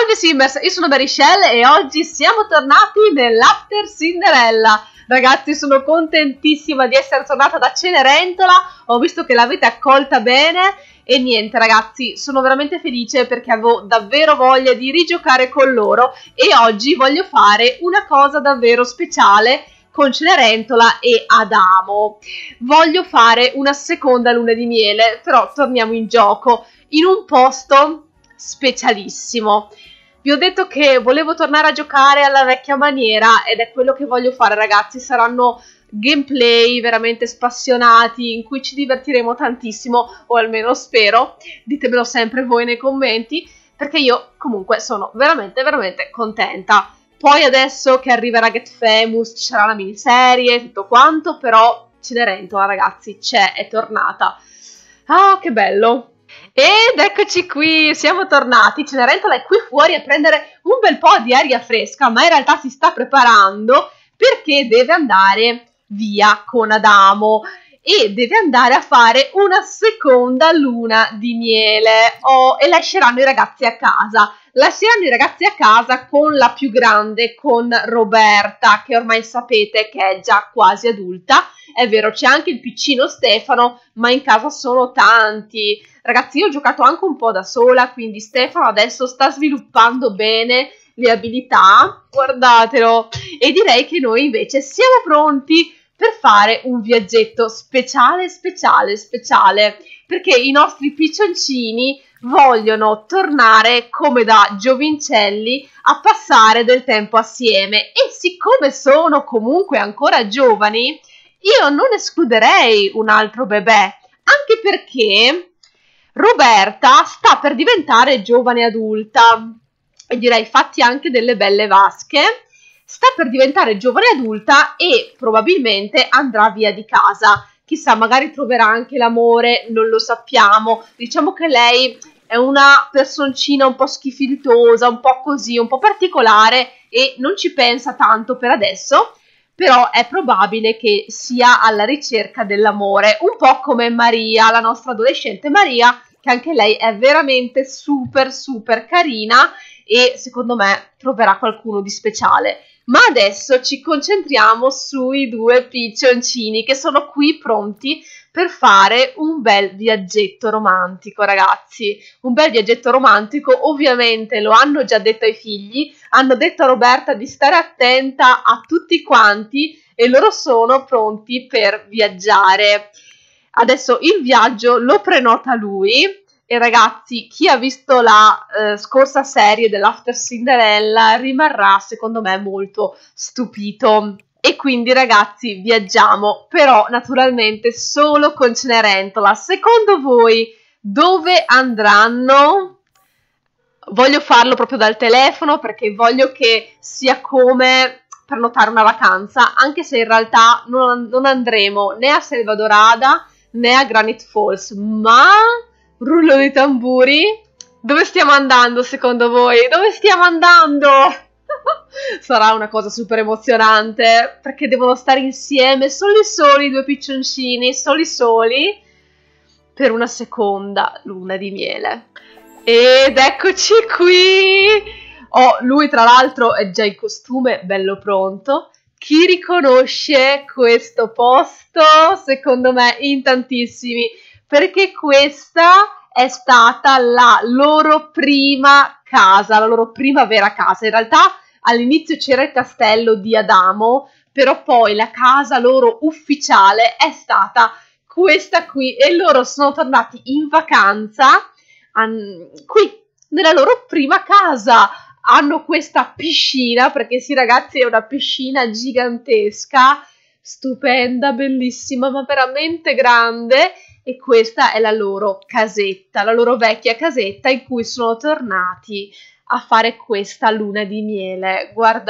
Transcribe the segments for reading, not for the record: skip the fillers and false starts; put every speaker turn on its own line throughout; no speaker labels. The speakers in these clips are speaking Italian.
Salve Simmers, io sono Marichelle e oggi siamo tornati nell'After Cinderella. Ragazzi, sono contentissima di essere tornata da Cenerentola, ho visto che l'avete accolta bene e niente ragazzi, sono veramente felice perché avevo davvero voglia di rigiocare con loro e oggi voglio fare una cosa davvero speciale con Cenerentola e Adamo. Voglio fare una seconda luna di miele, però torniamo in gioco in un posto specialissimo. Vi ho detto che volevo tornare a giocare alla vecchia maniera ed è quello che voglio fare ragazzi. Saranno gameplay veramente spassionati in cui ci divertiremo tantissimo, o almeno spero. Ditemelo sempre voi nei commenti, perché io comunque sono veramente contenta. Poi adesso che arriverà Get Famous ci sarà la miniserie, tutto quanto, però Cenerentola ragazzi c'è, è tornata. Ah, che bello! Ed eccoci qui, siamo tornati. Cenerentola è qui fuori a prendere un bel po' di aria fresca, ma in realtà si sta preparando perché deve andare via con Adamo e deve andare a fare una seconda luna di miele. E lasceranno i ragazzi a casa. Lasceranno i ragazzi a casa con la più grande, con Roberta, che ormai sapete che è già quasi adulta. È vero, c'è anche il piccino Stefano, ma in casa sono tanti. Ragazzi, io ho giocato anche un po' da sola, quindi Stefano adesso sta sviluppando bene le abilità. Guardatelo! E direi che noi invece siamo pronti per fare un viaggetto speciale, perché i nostri piccioncini vogliono tornare come da giovincelli a passare del tempo assieme e siccome sono comunque ancora giovani io non escluderei un altro bebè, anche perché Roberta sta per diventare giovane adulta e direi fatti anche delle belle vasche. Sta per diventare giovane adulta e probabilmente andrà via di casa. Chissà, magari troverà anche l'amore, non lo sappiamo. Diciamo che lei è una personcina un po' schifiltosa, un po' così, un po' particolare e non ci pensa tanto per adesso, però è probabile che sia alla ricerca dell'amore, un po' come Maria, la nostra adolescente Maria, che anche lei è veramente super carina e secondo me troverà qualcuno di speciale. Ma adesso ci concentriamo sui due piccioncini che sono qui pronti per fare un bel viaggetto romantico, ragazzi. Un bel viaggetto romantico, ovviamente lo hanno già detto ai figli, hanno detto a Roberta di stare attenta a tutti quanti e loro sono pronti per viaggiare. Adesso il viaggio lo prenota lui. E ragazzi, chi ha visto la scorsa serie dell'After Cinderella rimarrà secondo me molto stupito. E quindi ragazzi viaggiamo, però naturalmente solo con Cenerentola. Secondo voi dove andranno? Voglio farlo proprio dal telefono perché voglio che sia come prenotare una vacanza, anche se in realtà non andremo né a Selva Dorada né a Granite Falls, ma... Rullo di tamburi. Dove stiamo andando secondo voi? Dove stiamo andando? Sarà una cosa super emozionante perché devono stare insieme soli i due piccioncini, soli per una seconda luna di miele. Ed eccoci qui. Lui tra l'altro è già in costume, bello pronto. Chi riconosce questo posto? Secondo me in tantissimi, perché questa è stata la loro prima casa, la loro prima vera casa. In realtà all'inizio c'era il castello di Adamo, però poi la casa loro ufficiale è stata questa qui e loro sono tornati in vacanza qui, nella loro prima casa. Hanno questa piscina, perché sì ragazzi è una piscina gigantesca, stupenda, bellissima, ma veramente grande. E questa è la loro casetta, la loro vecchia casetta in cui sono tornati a fare questa luna di miele.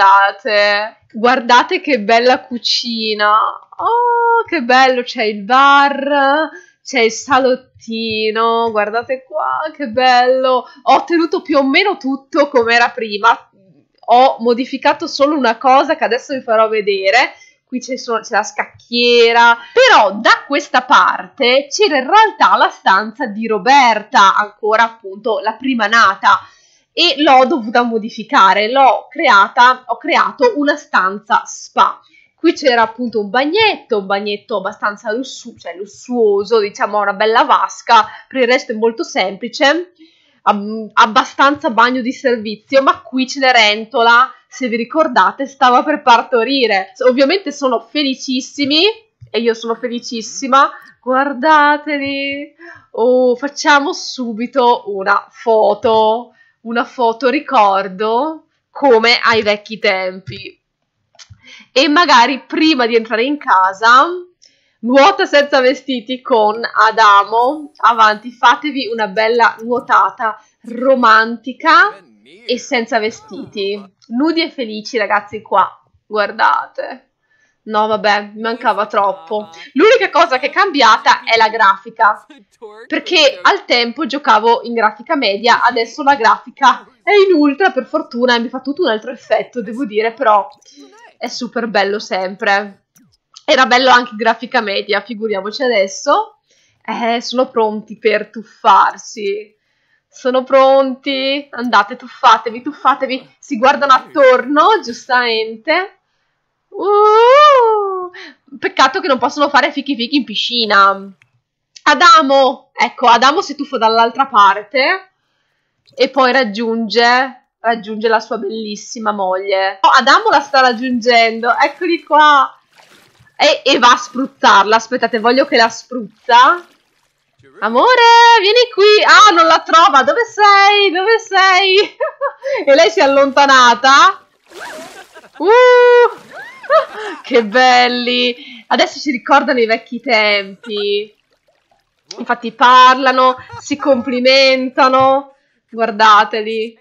Guardate che bella cucina. Oh, che bello, c'è il bar, c'è il salottino, guardate qua, che bello. Ho tenuto più o meno tutto come era prima, ho modificato solo una cosa che adesso vi farò vedere. Qui c'è la scacchiera, però da questa parte c'era in realtà la stanza di Roberta, ancora appunto la prima nata, e l'ho dovuta modificare, ho creato una stanza spa. Qui c'era appunto un bagnetto abbastanza lussuoso, diciamo una bella vasca, per il resto è molto semplice, abbastanza bagno di servizio, ma qui Cenerentola, se vi ricordate, stava per partorire. Ovviamente sono felicissimi e io sono felicissima, guardateli. Oh, facciamo subito una foto ricordo, come ai vecchi tempi. E magari prima di entrare in casa, nuota senza vestiti con Adamo. Avanti, fatevi una bella nuotata romantica e senza vestiti. Nudi e felici, ragazzi, qua. Guardate. No, vabbè, mi mancava troppo. L'unica cosa che è cambiata è la grafica, perché al tempo giocavo in grafica media, adesso la grafica è in ultra, per fortuna, e mi fa tutto un altro effetto, devo dire, però è super bello sempre. Era bello anche in grafica media, figuriamoci adesso. Sono pronti per tuffarsi. Sono pronti? Andate, tuffatevi. Si guardano attorno, giustamente. Peccato che non possono fare fichi in piscina. Adamo, ecco, Adamo si tuffa dall'altra parte e poi raggiunge la sua bellissima moglie. Oh, Adamo la sta raggiungendo, eccoli qua. E va a spruzzarla. Aspettate, voglio che la spruzza. Amore, vieni qui. Ah, non la trova. Dove sei? E lei si è allontanata. Che belli. Adesso si ricordano i vecchi tempi. Infatti parlano, si complimentano. Guardateli.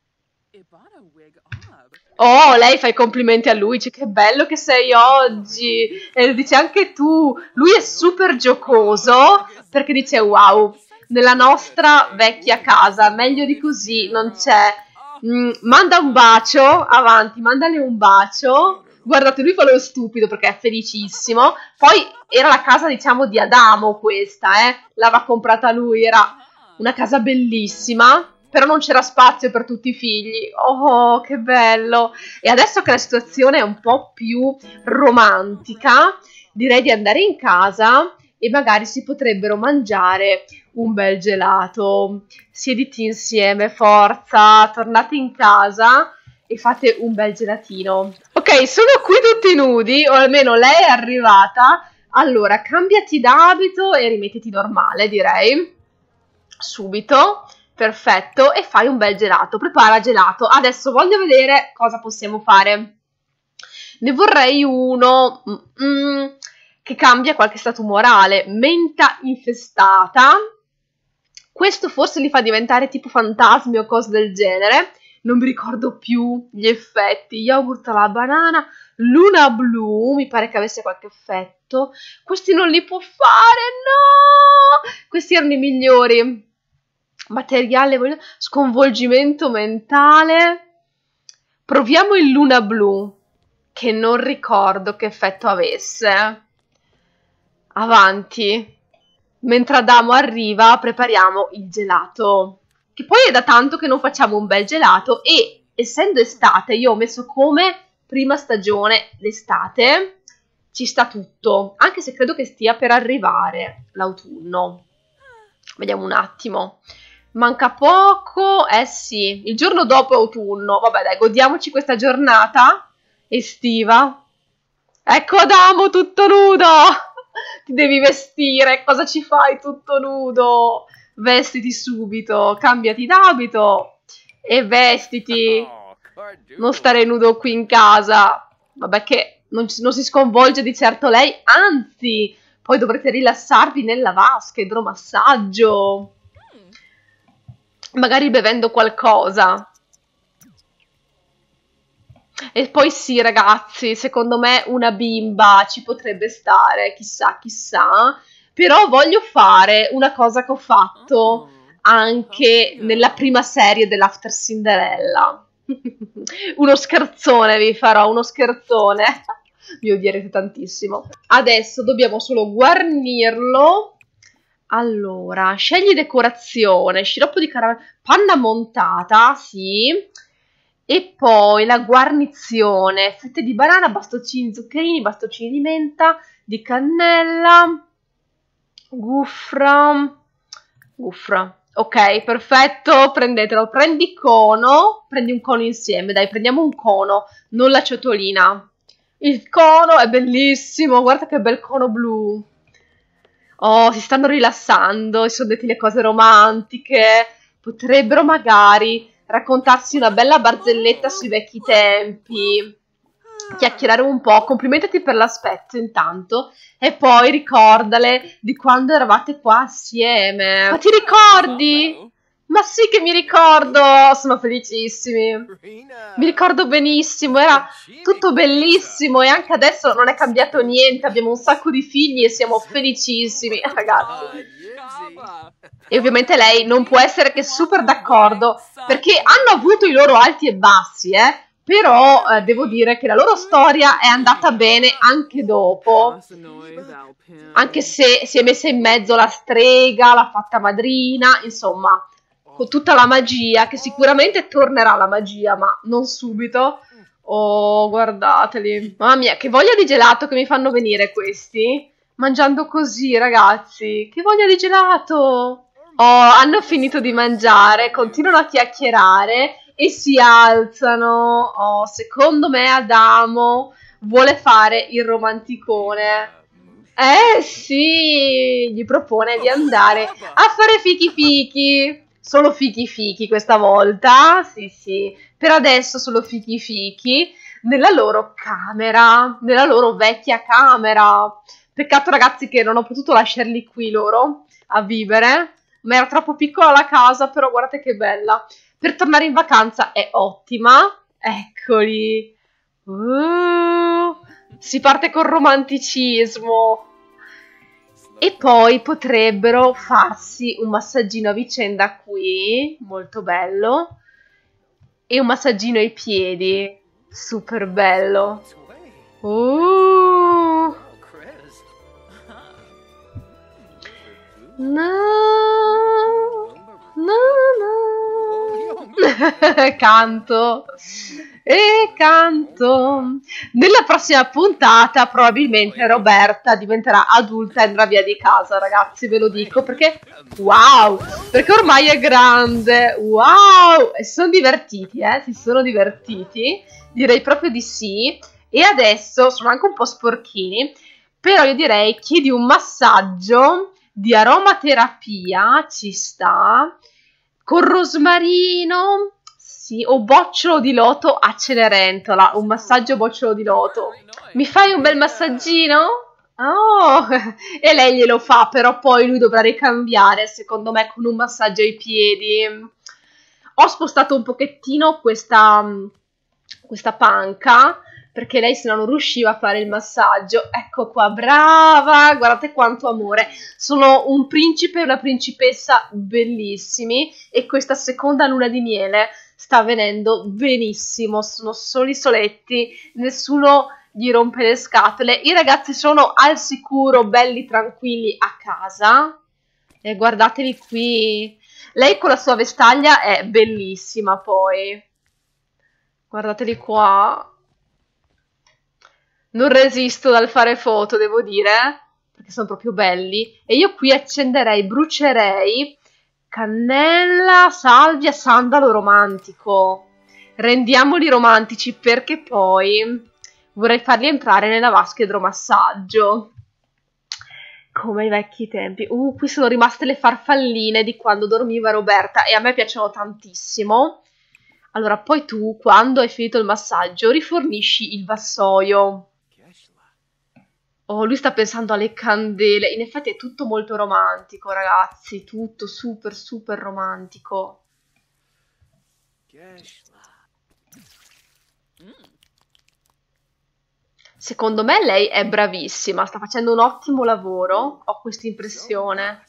Oh, lei fa i complimenti a lui, dice che bello che sei oggi. E dice anche tu. Lui è super giocoso, perché dice wow, nella nostra vecchia casa, meglio di così non c'è. Manda un bacio, avanti, mandale un bacio. Guardate, lui fa lo stupido perché è felicissimo. Poi era la casa, diciamo, di Adamo questa, l'aveva comprata lui, era una casa bellissima, però non c'era spazio per tutti i figli. Oh, che bello! E adesso che la situazione è un po' più romantica, direi di andare in casa e magari si potrebbero mangiare un bel gelato. Siediti insieme, forza, tornate in casa e fate un bel gelatino. Ok, sono qui tutti nudi, o almeno lei è arrivata. Allora, cambiati d'abito e rimettiti normale, direi. Subito. Perfetto, e fai un bel gelato, prepara gelato. Adesso voglio vedere cosa possiamo fare. Ne vorrei uno che cambia qualche stato umorale. Menta infestata. Questo forse li fa diventare tipo fantasmi o cose del genere. Non mi ricordo più gli effetti. Yogurt alla banana. Luna blu, mi pare che avesse qualche effetto. Questi non li può fare, no! Questi erano i migliori. Materiale, sconvolgimento mentale. Proviamo il Luna blu, che non ricordo che effetto avesse. Avanti. Mentre Adamo arriva, prepariamo il gelato. Che poi è da tanto che non facciamo un bel gelato e, essendo estate, io ho messo come prima stagione l'estate. Ci sta tutto, anche se credo che stia per arrivare l'autunno. Vediamo un attimo. Manca poco, sì, il giorno dopo autunno. Vabbè dai, godiamoci questa giornata estiva. Ecco Adamo tutto nudo. Ti devi vestire, cosa ci fai tutto nudo? Vestiti subito, cambiati d'abito e vestiti. Non stare nudo qui in casa. Vabbè che non si sconvolge di certo lei, anzi, poi dovrete rilassarvi nella vasca, idromassaggio. Magari bevendo qualcosa. E poi sì, ragazzi, secondo me una bimba ci potrebbe stare, chissà, chissà. Però voglio fare una cosa che ho fatto anche nella prima serie dell'After Cinderella. Uno scherzone vi farò, uno scherzone. Mi odierete tantissimo. Adesso dobbiamo solo guarnirlo. Allora, scegli decorazione, sciroppo di caramella, panna montata, sì, e poi la guarnizione, fette di banana, bastoncini zuccherini, bastoncini di menta, di cannella, gufra, gufra. Ok, perfetto, prendetelo. Prendi cono, prendi un cono insieme, dai, prendiamo un cono, non la ciotolina. Il cono è bellissimo, guarda che bel cono blu. Oh, si stanno rilassando, si sono detti le cose romantiche. Potrebbero magari raccontarsi una bella barzelletta sui vecchi tempi, chiacchierare un po', complimentati per l'aspetto intanto e poi ricordale di quando eravate qua assieme. Ma ti ricordi? Ma sì che mi ricordo, sono felicissimi. Mi ricordo benissimo, era tutto bellissimo e anche adesso non è cambiato niente, abbiamo un sacco di figli e siamo felicissimi, ragazzi. E ovviamente lei non può essere che super d'accordo, perché hanno avuto i loro alti e bassi, però devo dire che la loro storia è andata bene anche dopo, anche se si è messa in mezzo la strega, l'ha fatta madrina, insomma, con tutta la magia, che sicuramente tornerà la magia, ma non subito. Oh, guardateli. Mamma mia, che voglia di gelato che mi fanno venire questi. Mangiando così, ragazzi. Che voglia di gelato. Oh, hanno finito di mangiare, continuano a chiacchierare e si alzano. Oh, secondo me Adamo vuole fare il romanticone. Sì, gli propone di andare a fare fichi fichi. Solo fichi fichi questa volta, sì sì, per adesso solo fichi fichi, nella loro camera, nella loro vecchia camera. Peccato ragazzi che non ho potuto lasciarli qui loro a vivere, ma era troppo piccola la casa, però guardate che bella. Per tornare in vacanza è ottima, eccoli. Si parte col romanticismo. E poi potrebbero farsi un massaggino a vicenda qui, molto bello, e un massaggino ai piedi, super bello. Canto e canto. Nella prossima puntata probabilmente Roberta diventerà adulta e andrà via di casa, ragazzi, ve lo dico perché wow, perché ormai è grande. Wow, e si sono divertiti, si sono divertiti, direi proprio di sì. E adesso sono anche un po' sporchini, però io direi chiedi un massaggio di aromaterapia, ci sta, con rosmarino, sì, o bocciolo di loto a Cenerentola, un massaggio bocciolo di loto. Mi fai un bel massaggino? Oh, e lei glielo fa, però poi lui dovrà ricambiare, secondo me, con un massaggio ai piedi. Ho spostato un pochettino questa panca, perché lei se no non riusciva a fare il massaggio. Ecco qua, brava, guardate quanto amore. Sono un principe e una principessa bellissimi e questa seconda luna di miele sta avvenendo benissimo, sono soli soletti, nessuno gli rompe le scatole, i ragazzi sono al sicuro, belli tranquilli a casa. E guardatevi qui, lei con la sua vestaglia è bellissima poi, guardateli qua. Non resisto dal fare foto, devo dire, perché sono proprio belli. E io qui accenderei, brucerei cannella, salvia, sandalo romantico. Rendiamoli romantici perché poi vorrei farli entrare nella vasca idromassaggio. Come ai vecchi tempi. Qui sono rimaste le farfalline di quando dormiva Roberta e a me piacciono tantissimo. Allora, poi tu, quando hai finito il massaggio, rifornisci il vassoio. Oh, lui sta pensando alle candele. In effetti è tutto molto romantico, ragazzi. Tutto super, super romantico. Secondo me lei è bravissima. Sta facendo un ottimo lavoro. Ho questa impressione.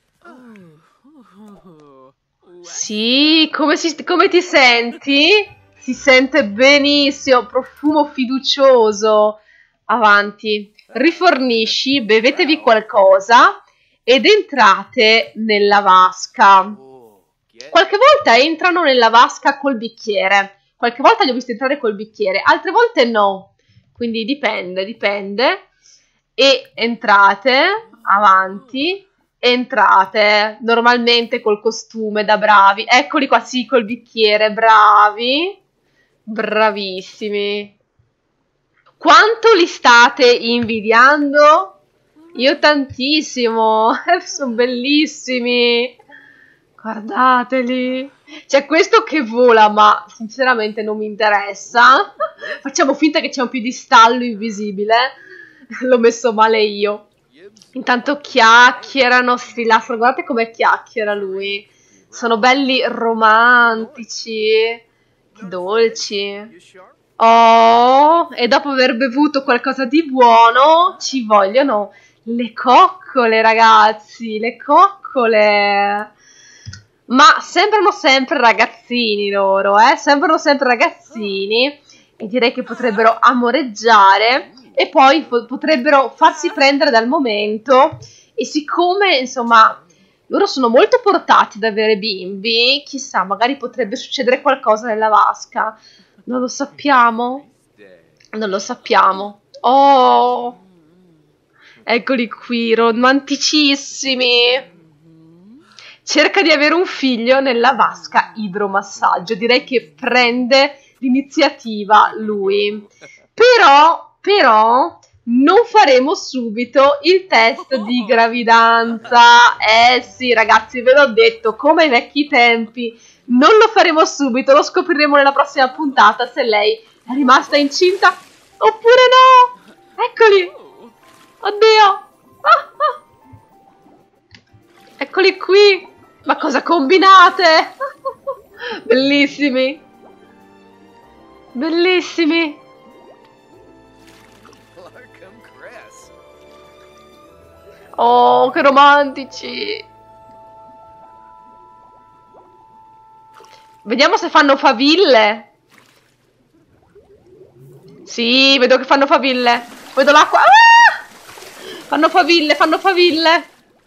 Sì, come ti senti? Si sente benissimo. Profumo fiducioso. Avanti. Rifornisci, bevetevi qualcosa ed entrate nella vasca. Qualche volta entrano nella vasca col bicchiere, qualche volta li ho visti entrare col bicchiere, altre volte no, quindi dipende, dipende. E entrate, avanti, entrate, normalmente col costume da bravi, eccoli qua, sì, col bicchiere, bravi, bravissimi. Quanto li state invidiando? Io tantissimo, sono bellissimi. Guardateli. C'è questo che vola, ma sinceramente non mi interessa. Facciamo finta che c'è un piedistallo invisibile. L'ho messo male io. Intanto chiacchierano, si rilassano. Guardate come chiacchiera lui. Sono belli romantici. Che dolci. Oh, e dopo aver bevuto qualcosa di buono, ci vogliono le coccole, ragazzi. Le coccole. Ma sembrano sempre ragazzini loro, sembrano sempre ragazzini e direi che potrebbero amoreggiare e poi potrebbero farsi prendere dal momento e siccome, insomma, loro sono molto portati ad avere bimbi, chissà, magari potrebbe succedere qualcosa nella vasca. Non lo sappiamo? Non lo sappiamo. Oh, eccoli qui, romanticissimi. Cerca di avere un figlio nella vasca idromassaggio. Direi che prende l'iniziativa lui. Però, non faremo subito il test di gravidanza. Sì, ragazzi, ve l'ho detto, come ai vecchi tempi. Non lo faremo subito, lo scopriremo nella prossima puntata se lei è rimasta incinta oppure no. Eccoli. Oddio. Eccoli qui. Ma cosa combinate? Bellissimi. Bellissimi. Oh, che romantici. Vediamo se fanno faville. Sì, vedo che fanno faville. Vedo l'acqua. Ah! Fanno faville, fanno faville.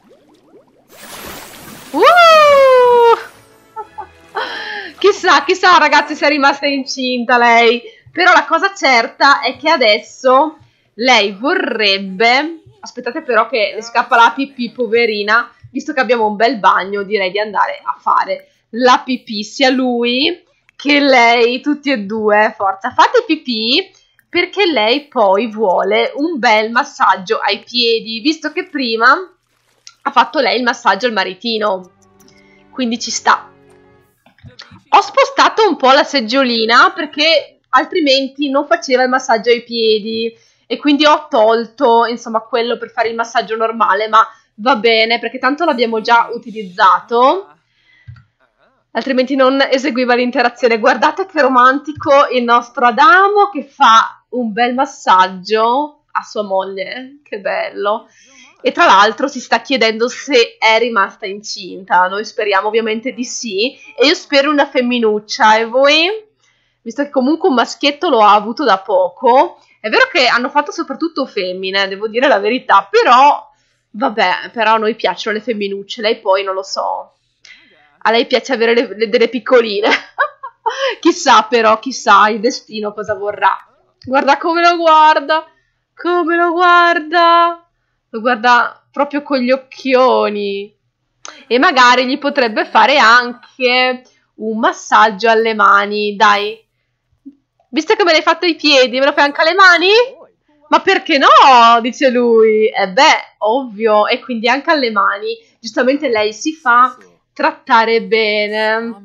Chissà ragazzi se è rimasta incinta lei. Però la cosa certa è che adesso lei vorrebbe... Aspettate però che le scappa la pipì, poverina. Visto che abbiamo un bel bagno, direi di andare a fare la pipì. Sia lui che lei, tutti e due. Forza, fate pipì perché lei poi vuole un bel massaggio ai piedi. Visto che prima ha fatto lei il massaggio al maritino. Quindi ci sta. Ho spostato un po' la seggiolina perché altrimenti non faceva il massaggio ai piedi e quindi ho tolto, insomma, quello per fare il massaggio normale, ma va bene perché tanto l'abbiamo già utilizzato, altrimenti non eseguiva l'interazione. Guardate che romantico il nostro Adamo che fa un bel massaggio a sua moglie, che bello. E tra l'altro si sta chiedendo se è rimasta incinta. Noi speriamo ovviamente di sì. E io spero una femminuccia. E voi? Visto che comunque un maschietto lo ha avuto da poco. È vero che hanno fatto soprattutto femmine, devo dire la verità. Però, vabbè, però a noi piacciono le femminucce. Lei poi non lo so. A lei piace avere delle piccoline. Chissà però, chissà il destino cosa vorrà. Guarda come lo guarda. Come lo guarda. Lo guarda proprio con gli occhioni e magari gli potrebbe fare anche un massaggio alle mani, dai. Visto che me l'hai fatto ai piedi, me lo fai anche alle mani? Ma perché no? Dice lui. E beh, ovvio, e quindi anche alle mani. Giustamente lei si fa trattare bene.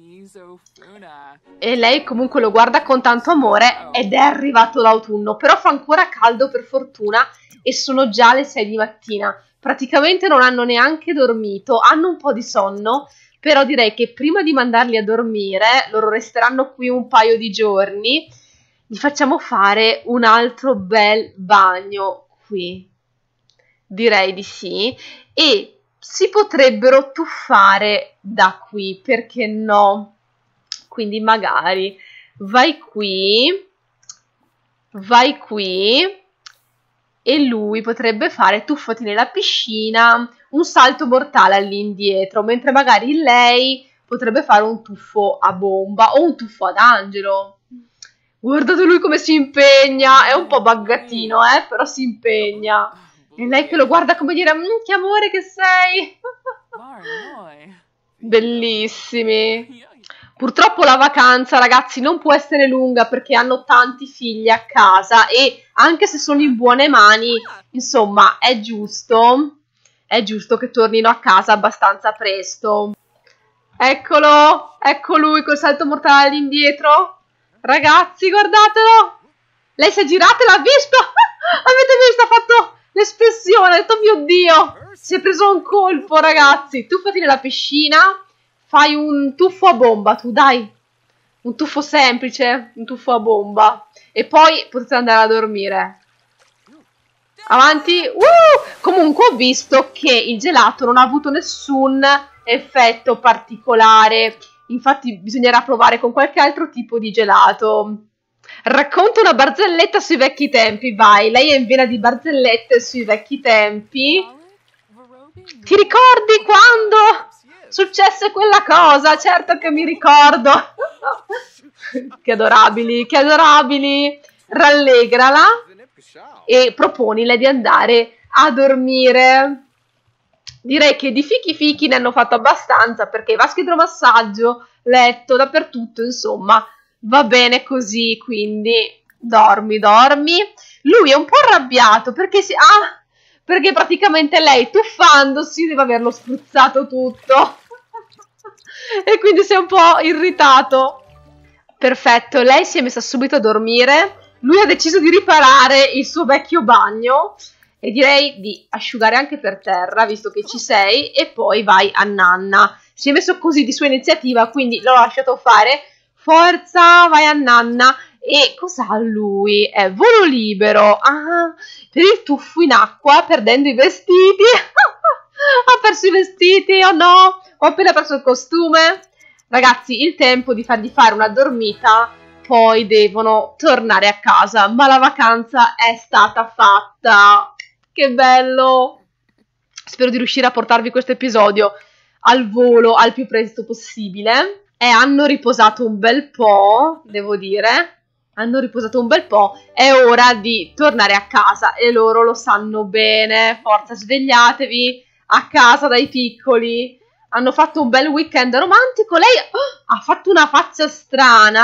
E lei comunque lo guarda con tanto amore ed è arrivato l'autunno, però fa ancora caldo per fortuna e sono già le 6 di mattina. Praticamente non hanno neanche dormito, hanno un po' di sonno, però direi che prima di mandarli a dormire, loro resteranno qui un paio di giorni, gli facciamo fare un altro bel bagno qui. Direi di sì. E si potrebbero tuffare da qui, perché no? Quindi magari vai qui e lui potrebbe fare tuffati nella piscina, un salto mortale all'indietro, mentre magari lei potrebbe fare un tuffo a bomba o un tuffo ad angelo. Guardate lui come si impegna, è un po' buggatino, però si impegna. E lei che lo guarda come dire, che amore che sei! Bellissimi. Purtroppo la vacanza, ragazzi, non può essere lunga perché hanno tanti figli a casa e anche se sono in buone mani, insomma, è giusto che tornino a casa abbastanza presto. Eccolo, ecco lui col salto mortale all'indietro. Ragazzi, guardatelo. Lei si è girata e l'ha visto. Avete visto? Ha fatto l'espressione, ha detto, mio Dio, si è preso un colpo, ragazzi. Tuffati nella piscina. Fai un tuffo a bomba, tu dai, un tuffo semplice, un tuffo a bomba e poi potete andare a dormire. Avanti. Comunque ho visto che il gelato non ha avuto nessun effetto particolare, infatti bisognerà provare con qualche altro tipo di gelato. Racconta una barzelletta sui vecchi tempi, vai, lei è in vena di barzellette sui vecchi tempi. Ti ricordi quando successe quella cosa? Certo che mi ricordo. Che adorabili, che adorabili. Rallegrala e proponile di andare a dormire. Direi che di fichi ne hanno fatto abbastanza perché vasca idromassaggio, letto, dappertutto, insomma, va bene così, quindi dormi. Lui è un po' arrabbiato perché perché praticamente lei tuffandosi deve averlo spruzzato tutto e quindi si è un po' irritato. Perfetto, lei si è messa subito a dormire, lui ha deciso di riparare il suo vecchio bagno e direi di asciugare anche per terra visto che ci sei e poi vai a nanna. Si è messo così di sua iniziativa, quindi l'ho lasciato fare. Forza, vai a nanna. E cos'ha lui? È volo libero. Per il tuffo in acqua, perdendo i vestiti. Ha perso i vestiti, oh no, ho appena perso il costume. Ragazzi, il tempo di fargli fare una dormita, poi devono tornare a casa, ma la vacanza è stata fatta. Che bello! Spero di riuscire a portarvi questo episodio al volo al più presto possibile. E hanno riposato un bel po', devo dire. Hanno riposato un bel po', è ora di tornare a casa e loro lo sanno bene. Forza, svegliatevi a casa dai piccoli. Hanno fatto un bel weekend romantico. Lei ha fatto una faccia strana.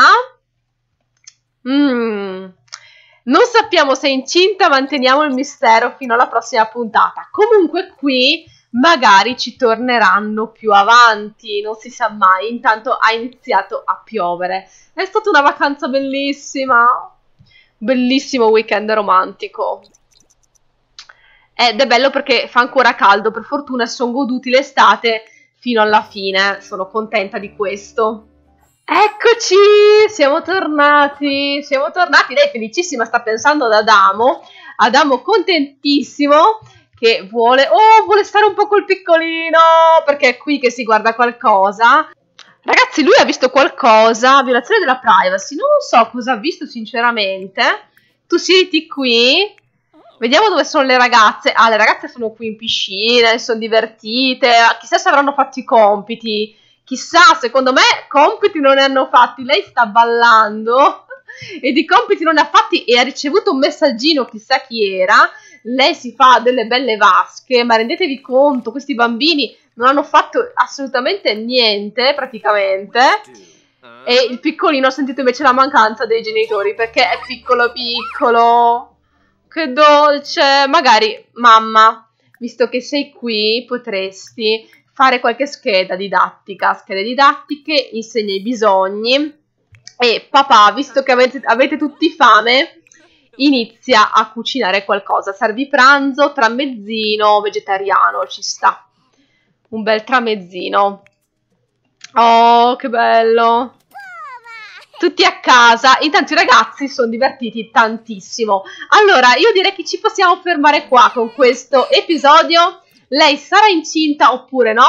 Non sappiamo se è incinta, manteniamo il mistero fino alla prossima puntata. Comunque qui magari ci torneranno più avanti, non si sa mai. Intanto ha iniziato a piovere. È stata una vacanza bellissima. Bellissimo weekend romantico. Ed è bello perché fa ancora caldo. Per fortuna si sono goduti l'estate fino alla fine. Sono contenta di questo. Eccoci, siamo tornati. Lei felicissima sta pensando ad Adamo. Adamo contentissimo che vuole stare un po' col piccolino perché è qui che si guarda qualcosa. Ragazzi, lui ha visto qualcosa, violazione della privacy, non so cosa ha visto sinceramente. Tu siediti qui, vediamo dove sono le ragazze. Le ragazze sono qui in piscina, sono divertite, chissà se avranno fatto i compiti, chissà, secondo me compiti non ne hanno fatti, lei sta ballando e di compiti non ne ha fatti e ha ricevuto un messaggino, chissà chi era. Lei si fa delle belle vasche, ma rendetevi conto, questi bambini non hanno fatto assolutamente niente, praticamente. E il piccolino ha sentito invece la mancanza dei genitori, perché è piccolo. Che dolce. Magari, mamma, visto che sei qui, potresti fare qualche schede didattiche, insegna i bisogni. E papà, visto che avete tutti fame, inizia a cucinare qualcosa. Servi pranzo, tramezzino, vegetariano, ci sta. Un bel tramezzino. Oh, che bello. Tutti a casa. Intanto i ragazzi sono divertiti tantissimo. Allora, io direi che ci possiamo fermare qua con questo episodio. Lei sarà incinta oppure no?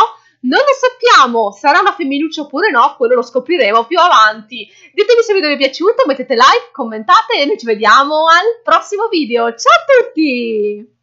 Non lo sappiamo, sarà una femminuccia oppure no, quello lo scopriremo più avanti. Ditemi se il video vi è piaciuto, mettete like, commentate e noi ci vediamo al prossimo video. Ciao a tutti!